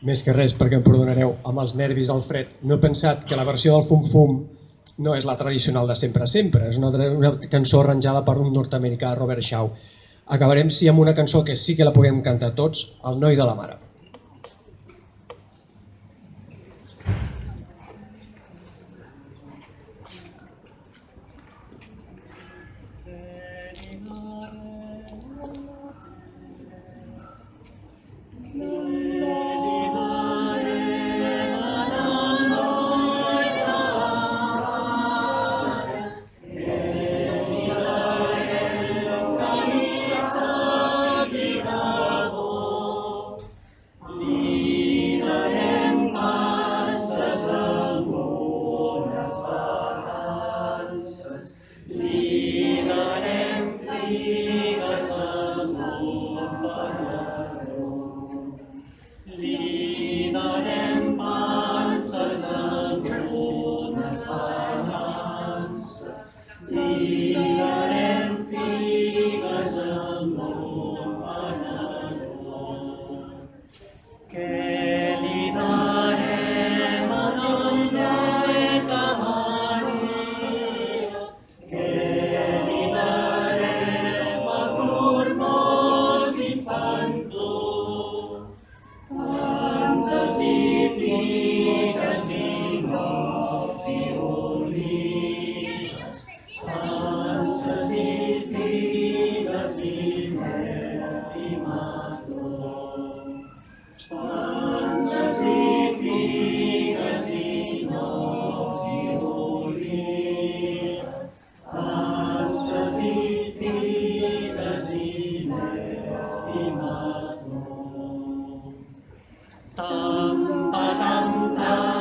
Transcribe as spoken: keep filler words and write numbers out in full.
més que res, perquè em perdonareu, amb els nervis al fred, no he pensat que la versió del Fum Fum no és la tradicional de Sempre Sempre, és una, una cançó arranjada per un nord-americà, Robert Shaw. Acabarem sí amb una cançó que sí que la puguem cantar tots, El noi de la mare. Tam, ba, tam, tam.